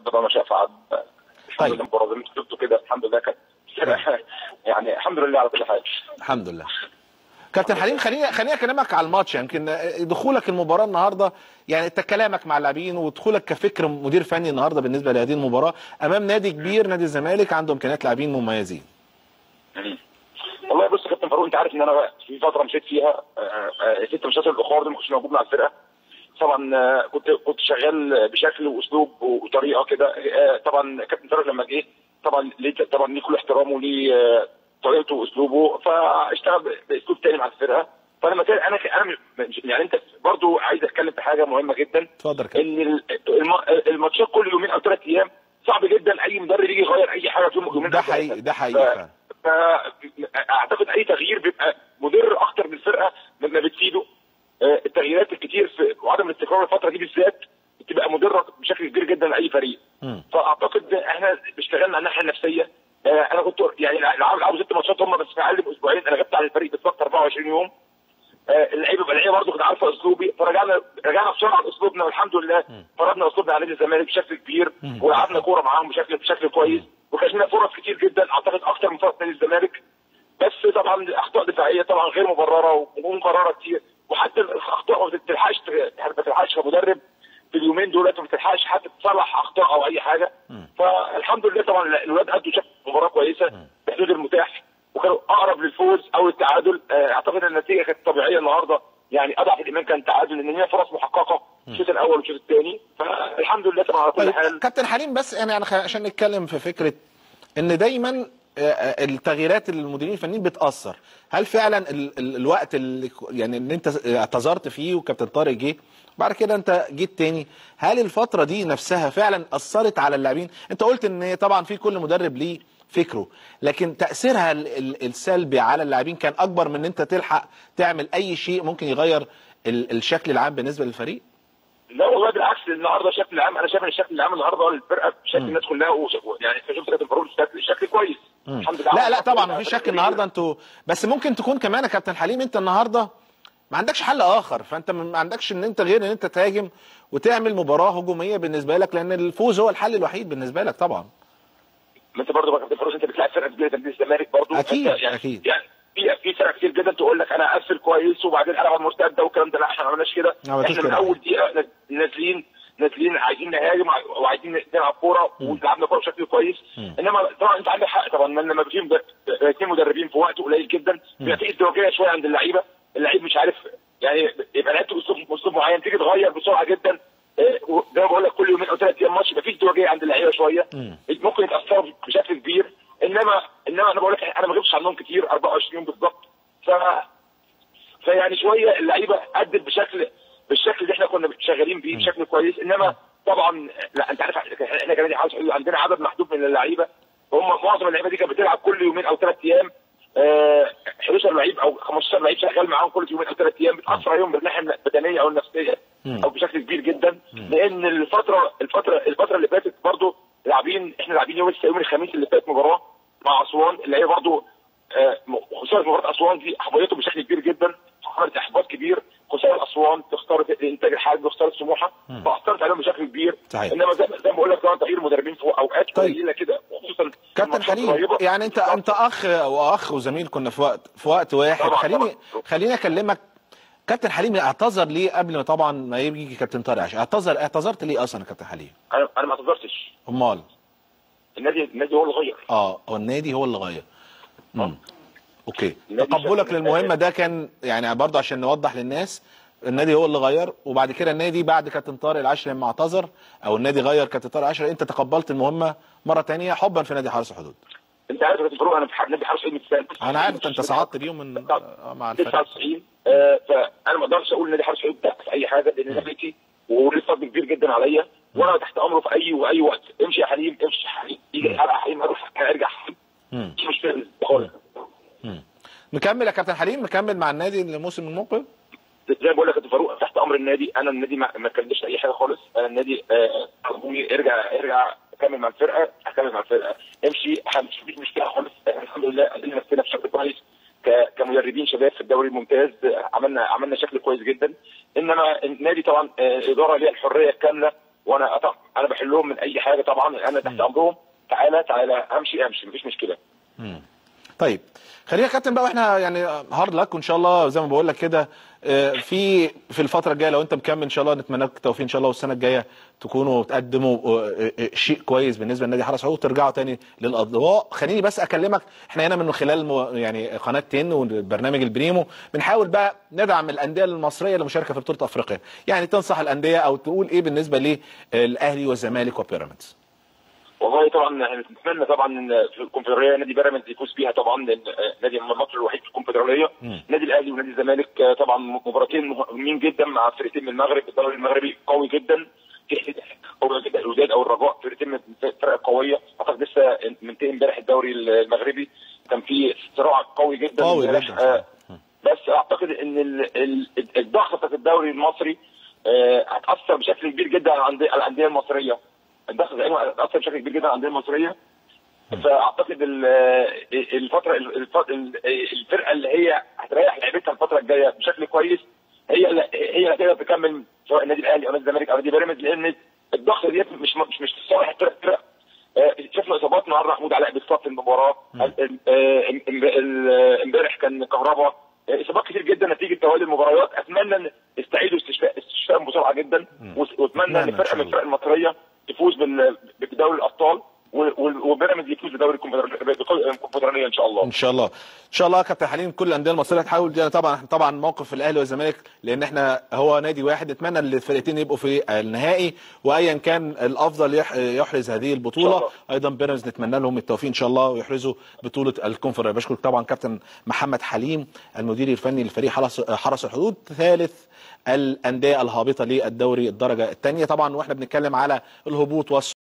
قضى ما شاء فعل. الحمد لله المباراه زي ما انتوا شفتوا كده، الحمد لله كانت يعني الحمد لله على كل حاجه. الحمد لله. كابتن حليم، خليني اكلمك على الماتش. يمكن دخولك المباراه النهارده، يعني انت كلامك مع اللاعبين ودخولك كفكر مدير فني النهارده بالنسبه لهذه المباراه امام نادي كبير، نادي الزمالك عنده امكانيات لاعبين مميزين. والله بص يا كابتن فاروق، انت عارف ان انا في فتره مشيت فيها 6 ماتشات الاخر دي ما كنتش موجود مع الفرقه. طبعا كنت شغال بشكل واسلوب وطريقه كده. طبعا كابتن طارق لما جه طبعا ليه كل احترامه وليه طريقته واسلوبه، فاشتغل باسلوب تاني مع الفرقه. فلما كان انا يعني انت برضو عايز اتكلم في حاجه مهمه جدا. اتفضل كده. ان الماتشات كل يومين او 3 ايام صعب جدا اي مدرب يجي يغير اي حاجه في يومين. ده حقيقي، ده حقيقي. فاعتقد اي تغيير بيبقى مضر اكتر بالفرقه ما بتفيده. التغييرات الكتير وعدم الاستقرار الفتره دي بالذات بتبقى مضره بشكل كبير جدا لاي فريق. فاعتقد احنا اشتغلنا على الناحيه النفسيه. انا كنت يعني لعبوا 6 ماتشات هم بس في اقل من اسبوعين. انا غبت عن الفريق بالظبط 24 يوم. اللعيبه برضه كانت عارفه اسلوبي، فرجعنا بسرعه لاسلوبنا والحمد لله فرضنا اسلوبنا على نادي الزمالك بشكل كبير ولعبنا كوره معاهم بشكل كويس وكان لنا فرص كتير جدا، اعتقد اكتر من فرص نادي الزمالك. بس طبعا الاخطاء الدفاعيه طبعا غير مبرره ومكرره كتير، وحتى الاخطاء ما بتلحقش كمدرب في اليومين دول، ما بتلحقش حتى تصلح اخطاء او اي حاجه. فالحمد لله طبعا الولاد ادوا شكل مباراه كويسه بحدود المتاح وكانوا اقرب للفوز او التعادل. اعتقد ان النتيجه كانت طبيعيه النهارده، يعني اضعف الايمان كان تعادل لان هي فرص محققه الشوط الاول والشوط الثاني. فالحمد لله طبعا على كل حال. كابتن حليم، بس يعني عشان نتكلم في فكره ان دايما التغييرات اللي المديرين الفنيين بتاثر، هل فعلا الوقت اللي يعني ان انت اعتذرت فيه وكابتن طارق جه بعد كده انت جيت تاني، هل الفتره دي نفسها فعلا اثرت على اللاعبين؟ انت قلت ان طبعا في كل مدرب ليه فكره، لكن تاثيرها السلبي على اللاعبين كان اكبر من ان انت تلحق تعمل اي شيء ممكن يغير الشكل العام بالنسبه للفريق؟ لا والله بالعكس، النهارده الشكل العام انا شايف ان الشكل العام النهارده للفرقه بشكل الناس كلها يعني انت شفت كابتن فاروق الشكل كويس الحمد لله. لا طبعا مفيش شك النهارده انتوا، بس ممكن تكون كمان يا كابتن حليم انت النهارده ما عندكش حل اخر، فانت ما عندكش ان انت غير ان انت تهاجم وتعمل مباراه هجوميه بالنسبه لك، لان الفوز هو الحل الوحيد بالنسبه لك طبعا. ما انت برضه يا كابتن فاروق انت بتلاعب فرقه كبيره زي الزمالك برضه اكيد يعني اكيد يعني في فرق كتير جدا تقول لك انا اقفل كويس وبعدين العب على المرتده والكلام ده. لا احنا ما عملناش كده، احنا من اول دقيقه نازلين عايزين نهاجم وعايزين نلعب كوره ولعبنا كوره بشكل كويس. انما طبعا انت عندك حق طبعا لما بيجي 2 مدربين في وقت قليل جدا بيبقى في ازدواجيه شويه عند اللعيبه. اللعيب مش عارف يعني يبقى لعبت باسلوب معين تيجي تغير بسرعه جدا. زي ما بقول لك كل يومين او 3 ايام ماتش يبقى في ازدواجيه عند اللعيبه شويه ممكن يتاثروا بشكل كبير. انما انا بقول لك انا ما غبتش عنهم كتير 24 يوم بالظبط. فيعني شويه اللعيبه ادت بالشكل اللي احنا كنا شغالين بيه بشكل كويس. انما طبعا لا انت عارف احنا كنادي حرس حدود عندنا عدد محدود من اللعيبه، هم معظم اللعيبه دي كانت بتلعب كل يومين او 3 ايام. 11 لعيب او 15 لعيب شغال معاهم كل يومين او 3 ايام، بتاثر عليهم بالناحيه البدنيه او النفسيه او بشكل كبير جدا. لان الفتره اللي فاتت برضه احنا لاعبين يوم الخميس اللي فات مباراه مع اسوان اللي هي برضه خساره مباراه اسوان دي احبطته بشكل كبير جدا، عملت احباط كبير. خساره اسوان تختار الانتاج الحربي وخساره سموحه فاثرت عليهم بشكل كبير. انما زي ما بقول لك تغيير مدربين في اوقات قليله كده وخصوصا كابتن حليم، يعني انت اخ وزميل كنا في وقت واحد. خليني اكلمك كابتن حليم، اعتذر ليه قبل ما طبعا ما يجي كابتن طارق عشان اعتذرت ليه اصلا يا كابتن حليم؟ انا ما اعتذرتش. امال النادي هو اللي غير. هو النادي هو اللي غير. اوكي، تقبلك للمهمه ده كان يعني برضه عشان نوضح للناس النادي هو اللي غير، وبعد كده النادي بعد كابتن طارق العشري لما اعتذر او النادي غير كابتن طارق العشري انت تقبلت المهمه مره ثانيه حبا في نادي حرس الحدود. انت عارف يا فاروق انا في نادي حرس الحدود من سنه. انا عارف انت صعدت بيهم من مع الفريق 99. فانا ما اقدرش اقول نادي حرس الحدود ده في اي حاجه لان ده بيتي وليه فضل كبير جدا عليا وانا تحت امره في اي وقت. امشي يا حليم امشي يا حليم، يجي الحلقه حليم اروح ارجع حليم مش مشكله خالص. مكمل يا كابتن حليم، مكمل مع النادي الموسم المقبل؟ زي ما بقول لك يا فاروق تحت امر النادي. انا النادي ما كلمنيش اي حاجه خالص. انا النادي طلبوني ارجع اكمل مع الفرقه امشي مفيش مشكله خالص. الحمد لله قدمنا نفسنا بشكل كويس كمدربين شباب في الدوري الممتاز. عملنا شكل كويس جدا. انما النادي طبعا الاداره ليها الحريه الكامله وانا بحلهم من اي حاجه طبعا، انا تحت امرهم. تعالى امشي مفيش مشكله. طيب خلينا يا كابتن بقى، واحنا يعني هارد لك وان شاء الله زي ما بقول لك كده في الفتره الجايه لو انت مكمل ان شاء الله نتمنى لك التوفيق ان شاء الله، والسنه الجايه تكونوا تقدموا شيء كويس بالنسبه لنادي حرس حدود وترجعوا تاني للاضواء. خليني بس اكلمك، احنا هنا من خلال يعني قناه تن والبرنامج البريمو بنحاول بقى ندعم الانديه المصريه المشاركه في بطوله افريقيا، يعني تنصح الانديه او تقول ايه بالنسبه للاهلي والزمالك وبيراميدز؟ والله طبعا احنا نتمنى طبعا ان في الكونفدراليه نادي بيراميدز يفوز بيها طبعا، لان نادي مصر الوحيد في الكونفدراليه. نادي الاهلي ونادي الزمالك طبعا مباراتين مهمين جدا مع فرقتين من المغرب. الدوري المغربي قوي جدا، قوي جدا. الوداد او الرجاء فرقتين من فرق قويه. اعتقد لسه منتهي امبارح الدوري المغربي، كان في صراع قوي جدا امبارح. بس اعتقد ان الضغط بتاعت الدوري المصري هتاثر بشكل كبير جدا على الانديه المصريه. الضغط هتاثر بشكل كبير جدا على الانديه المصريه. فاعتقد الفرقه اللي هي هتريح لعيبتها الفتره الجايه بشكل كويس هي اللي هتقدر تكمل، سواء النادي الاهلي او نادي الزمالك او نادي بيراميدز، لان الضغط دي مش في صالح الفرق. شفنا اصابات النهارده، محمود علاء بيتصاب في المباراه، امبارح كان كهربا، اصابات كتير جدا نتيجه توالي المباريات. اتمنى ان يستعيدوا استشفائهم بسرعه جدا، واتمنى ان فرقه من الفرق المصريه تفوز بدوري الابطال، وبيراميدز يفوز بدوري الكونفدراليه ان شاء الله. ان شاء الله ان شاء الله يا كابتن حليم. كل الانديه المصريه تحاول يعني طبعا موقف الاهلي والزمالك، لان احنا هو نادي واحد، نتمنى ان الفرقتين يبقوا في النهائي، وايا كان الافضل يحرز هذه البطوله. ايضا بيراميدز نتمنى لهم التوفيق ان شاء الله ويحرزوا بطوله الكونفدراليه. بشكرك طبعا كابتن محمد حليم المدير الفني لفريق حرس الحدود، ثالث الانديه الهابطه للدوري الدرجه الثانيه. طبعا واحنا بنتكلم على الهبوط